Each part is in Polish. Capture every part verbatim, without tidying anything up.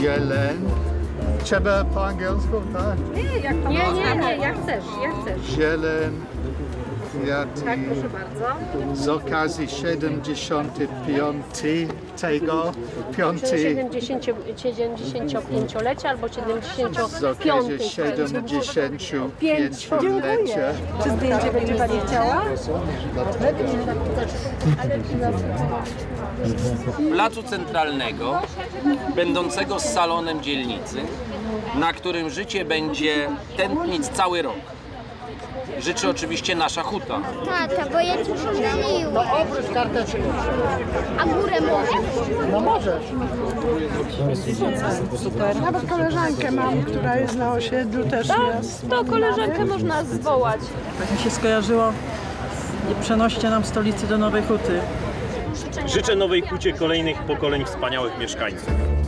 Zieleń. Trzeba po angielsku, tak? Nie, jak to nie, nie, nie, jak chcesz, jak chcesz. Zieleń. Kwiaty. Tak, proszę bardzo. Z okazji siedemdziesiątego siedemdziesięciopięciolecia albo siedemdziesięciopiątego. Z okazji siedemdziesięciopięciolecia. Czy zdjęcie będzie Pani chciała? Placu Centralnego, będącego salonem dzielnicy, na którym życie będzie tętnić cały rok. Życzy oczywiście nasza huta. Tata, bo ja ci pomyliłem. No oprócz karteczki. A górę możesz? No możesz. Super. Nawet koleżankę mam, która jest na osiedlu, też jest. To koleżankę można zwołać. Tak mi się skojarzyło. Nie przenoście nam stolicy do Nowej Huty. Życzę Nowej Hucie kolejnych pokoleń wspaniałych mieszkańców.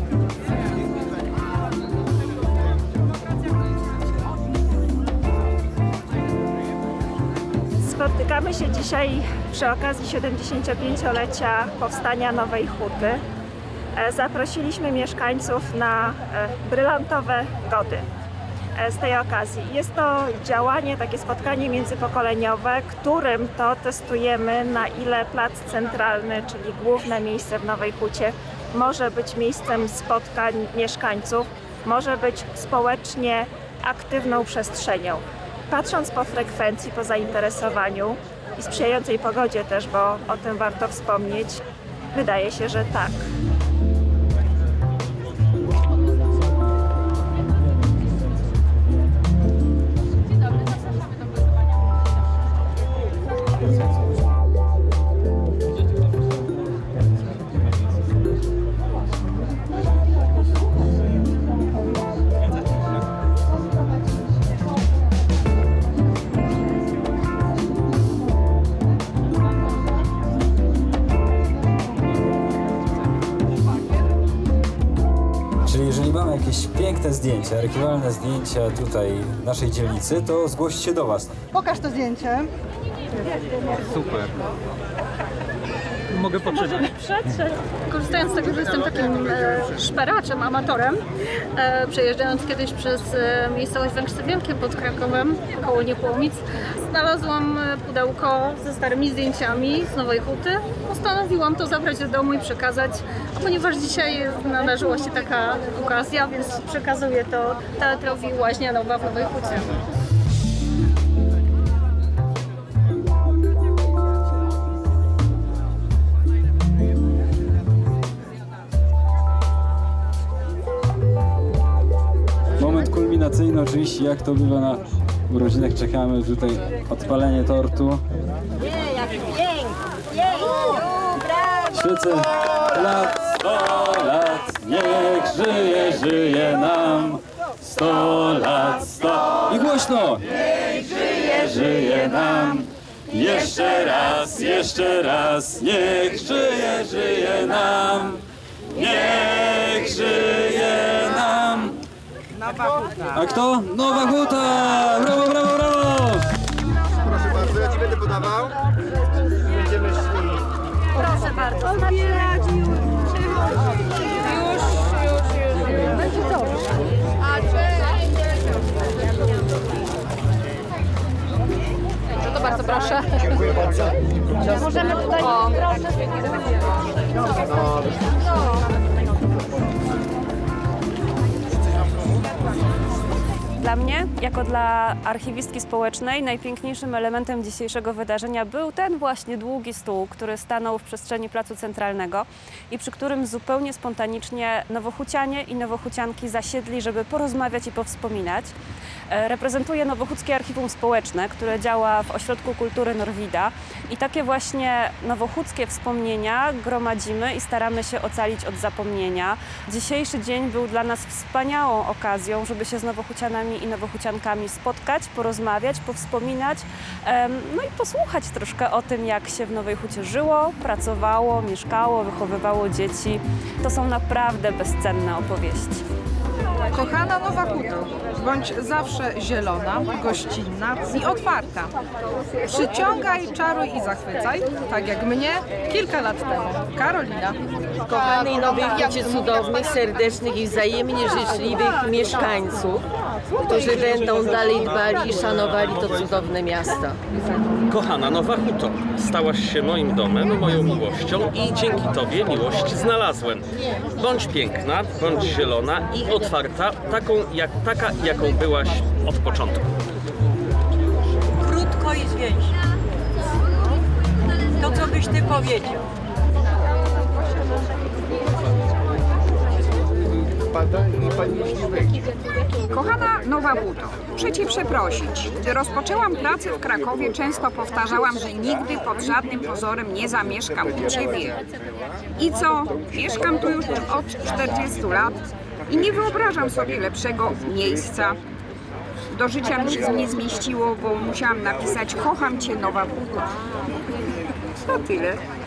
Spotykamy się dzisiaj przy okazji siedemdziesięciopięciolecia powstania Nowej Huty. Zaprosiliśmy mieszkańców na brylantowe gody z tej okazji. Jest to działanie, takie spotkanie międzypokoleniowe, którym to testujemy, na ile Plac Centralny, czyli główne miejsce w Nowej Hucie, może być miejscem spotkań mieszkańców, może być społecznie aktywną przestrzenią. Patrząc po frekwencji, po zainteresowaniu i sprzyjającej pogodzie też, bo o tym warto wspomnieć, wydaje się, że tak. Jakieś piękne zdjęcia, archiwalne zdjęcia tutaj naszej dzielnicy, to zgłoście się do Was. Pokaż to zdjęcie. Super. Mogę poczytać. Korzystając z tego, że jestem takim e, szperaczem, amatorem, e, przejeżdżając kiedyś przez e, miejscowość Węgrzce Wielkie pod Krakowem, koło Niepołomic, znalazłam pudełko ze starymi zdjęciami z Nowej Huty. Postanowiłam to zabrać do domu i przekazać, a ponieważ dzisiaj nadarzyła się taka okazja, więc przekazuję to Teatrowi Łaźnia Nowa w Nowej Hucie. Moment kulminacyjny oczywiście, jak to bywa na urodzinach, czekamy tutaj odpalenie tortu. Nie, jak pięknie! Świecę lat, sto lat, niech żyje, żyje nam. Sto lat, sto i głośno! Niech żyje, żyje nam. Jeszcze raz, jeszcze raz, niech żyje, żyje nam. Niech żyje nam. Nowa Huta. A kto? Nowa Huta! Brawo, brawo, brawo! Proszę bardzo, ja ci będę podawał. Będziemy szli. Proszę bardzo. Otwierać już. Już, już, już. Będzie dobrze. A Dobrze, to bardzo proszę. Dziękuję bardzo. Możemy tutaj... O, proszę. Dla mnie, jako dla archiwistki społecznej, najpiękniejszym elementem dzisiejszego wydarzenia był ten właśnie długi stół, który stanął w przestrzeni Placu Centralnego i przy którym zupełnie spontanicznie nowochucianie i nowochucianki zasiedli, żeby porozmawiać i powspominać. Reprezentuję Nowochódzkie Archiwum Społeczne, które działa w Ośrodku Kultury Norwida i takie właśnie nowochódzkie wspomnienia gromadzimy i staramy się ocalić od zapomnienia. Dzisiejszy dzień był dla nas wspaniałą okazją, żeby się z nowochucianami i nowochuciankami spotkać, porozmawiać, powspominać, no i posłuchać troszkę o tym, jak się w Nowej Hucie żyło, pracowało, mieszkało, wychowywało dzieci. To są naprawdę bezcenne opowieści. Kochana Nowa Huta, bądź zawsze zielona, gościnna i otwarta. Przyciągaj, czaruj i zachwycaj, tak jak mnie kilka lat temu. Karolina. Kochanej Nowej Hucie cudownych, serdecznych i wzajemnie życzliwych mieszkańców, którzy będą dalej dbali i szanowali to cudowne miasto. Kochana Nowa Huto, stałaś się moim domem, moją miłością i dzięki Tobie miłość znalazłem. Bądź piękna, bądź zielona i otwarta, taką jak, taka jaką byłaś od początku. Krótko i zwięźle. To, co byś Ty powiedział. Kochana Nowa Huto, muszę Cię przeprosić. Gdy rozpoczęłam pracę w Krakowie, często powtarzałam, że nigdy pod żadnym pozorem nie zamieszkam u Ciebie. I co? Mieszkam tu już od czterdziestu lat i nie wyobrażam sobie lepszego miejsca. Do życia mi się nie zmieściło, bo musiałam napisać: kocham Cię, Nowa Huto. To tyle.